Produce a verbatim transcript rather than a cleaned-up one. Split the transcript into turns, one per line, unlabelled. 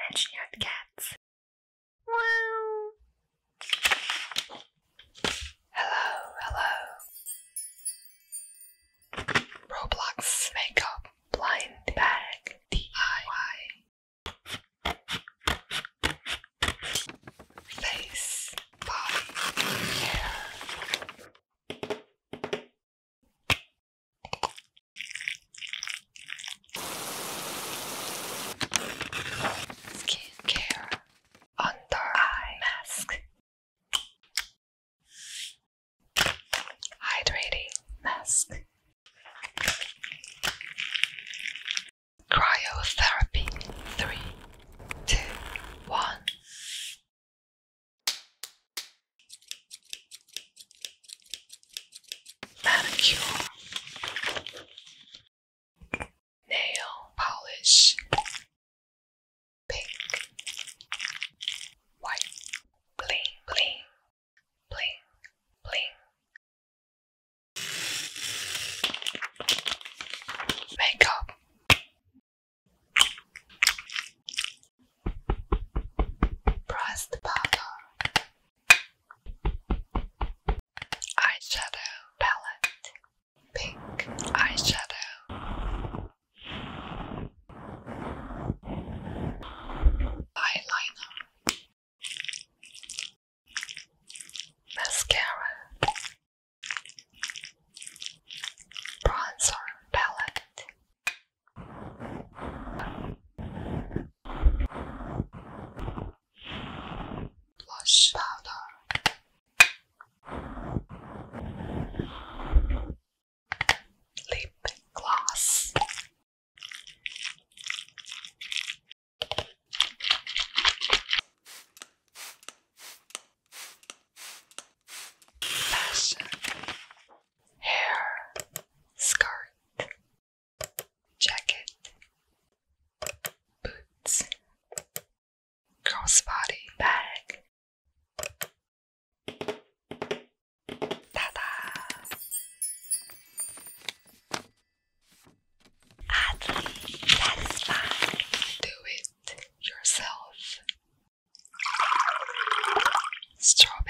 engineered cats. Wow. Hello, hello. Roblox makeup blind bag D I Y. Face, body, hair. Skincare, under eye mask, hydrating mask, cryotherapy. Three, two, one. Manicure, nail polish, pink, white, bling, bling, bling, bling. Makeup, pressed powder, eyeshadow palette, pink eyeshadow, eyeliner, mascara, bronzer palette, blush powder, lip gloss, fashion, hair, skirt, jacket, boots, crossbody bag. Ta-da! Oddly satisfying. Do it yourself. Strawberry.